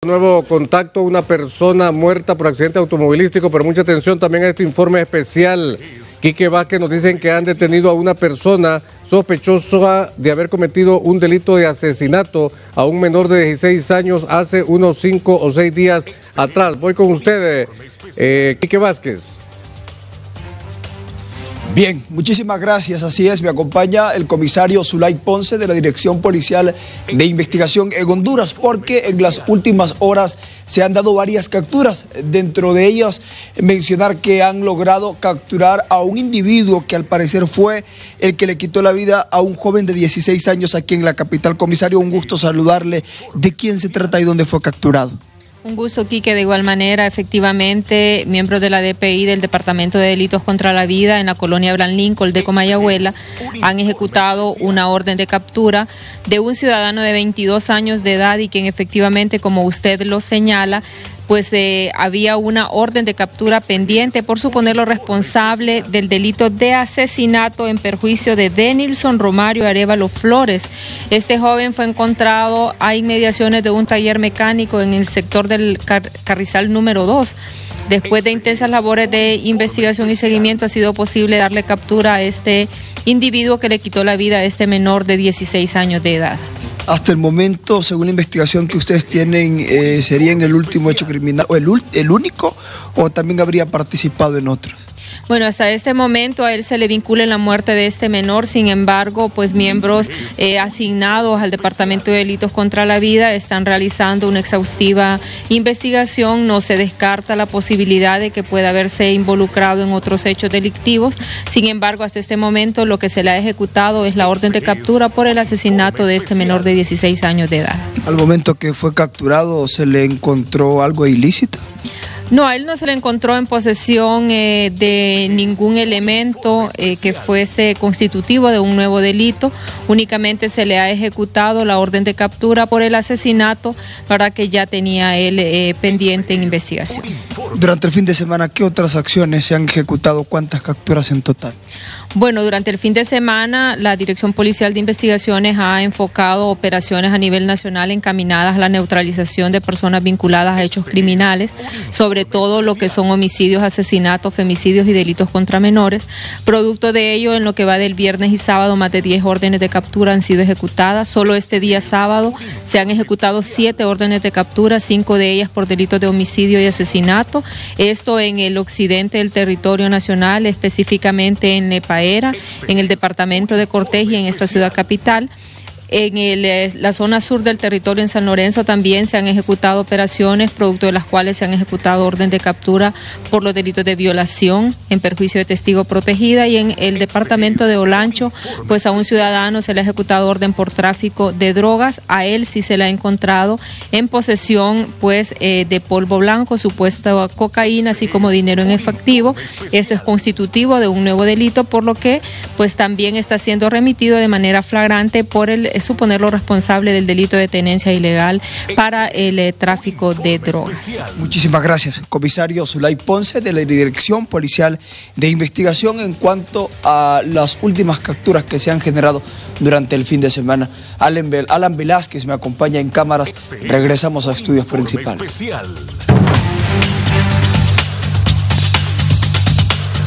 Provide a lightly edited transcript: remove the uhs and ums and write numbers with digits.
Nuevo contacto, una persona muerta por accidente automovilístico, pero mucha atención también a este informe especial. Quique Vázquez nos dicen que han detenido a una persona sospechosa de haber cometido un delito de asesinato a un menor de 16 años hace unos 5 o 6 días atrás. Voy con usted, Quique Vázquez. Bien, muchísimas gracias. Así es, me acompaña el comisario Zulay Ponce de la Dirección Policial de Investigación en Honduras, porque en las últimas horas se han dado varias capturas. Dentro de ellas, mencionar que han logrado capturar a un individuo que al parecer fue el que le quitó la vida a un joven de 16 años aquí en la capital. Comisario, un gusto saludarle. ¿De quién se trata y dónde fue capturado? Un gusto, Quique. De igual manera, efectivamente, miembros de la DPI del Departamento de Delitos contra la Vida en la colonia Abraham Lincoln de Comayagüela han ejecutado una orden de captura de un ciudadano de 22 años de edad y quien efectivamente, como usted lo señala, pues había una orden de captura pendiente por suponerlo responsable del delito de asesinato en perjuicio de Denilson Romario Arevalo Flores. Este joven fue encontrado a inmediaciones de un taller mecánico en el sector del Carrizal número 2. Después de intensas labores de investigación y seguimiento, ha sido posible darle captura a este individuo que le quitó la vida a este menor de 16 años de edad. Hasta el momento, según la investigación que ustedes tienen, ¿serían el último hecho criminal o el único, o también habría participado en otros? Bueno, hasta este momento a él se le vincula en la muerte de este menor. Sin embargo, pues miembros asignados al Departamento de Delitos contra la Vida están realizando una exhaustiva investigación. No se descarta la posibilidad de que pueda haberse involucrado en otros hechos delictivos. Sin embargo, hasta este momento lo que se le ha ejecutado es la orden de captura por el asesinato de este menor de 16 años de edad. Al momento que fue capturado, ¿se le encontró algo ilícito? No, a él no se le encontró en posesión de ningún elemento que fuese constitutivo de un nuevo delito. Únicamente se le ha ejecutado la orden de captura por el asesinato, para que ya tenía él pendiente en investigación. Durante el fin de semana, ¿qué otras acciones se han ejecutado? ¿Cuántas capturas en total? Bueno, durante el fin de semana la Dirección Policial de Investigaciones ha enfocado operaciones a nivel nacional encaminadas a la neutralización de personas vinculadas a hechos criminales, sobre todo lo que son homicidios, asesinatos, femicidios y delitos contra menores. Producto de ello, en lo que va del viernes y sábado, más de 10 órdenes de captura han sido ejecutadas. Solo este día sábado se han ejecutado 7 órdenes de captura, 5 de ellas por delitos de homicidio y asesinato. Esto en el occidente del territorio nacional, específicamente en Nepaera, en el departamento de Cortés y en esta ciudad capital. En la zona sur del territorio en San Lorenzo también se han ejecutado operaciones, producto de las cuales se han ejecutado orden de captura por los delitos de violación en perjuicio de testigo protegida, y en el departamento de Olancho, pues a un ciudadano se le ha ejecutado orden por tráfico de drogas. A él sí se le ha encontrado en posesión pues de polvo blanco, supuesta cocaína, así como dinero en efectivo. Esto es constitutivo de un nuevo delito, por lo que pues también está siendo remitido de manera flagrante por el suponerlo responsable del delito de tenencia ilegal para el tráfico de drogas. Muchísimas gracias, comisario Zulay Ponce de la Dirección Policial de Investigación, en cuanto a las últimas capturas que se han generado durante el fin de semana. Alan Velázquez me acompaña en cámaras. Regresamos a estudios principales.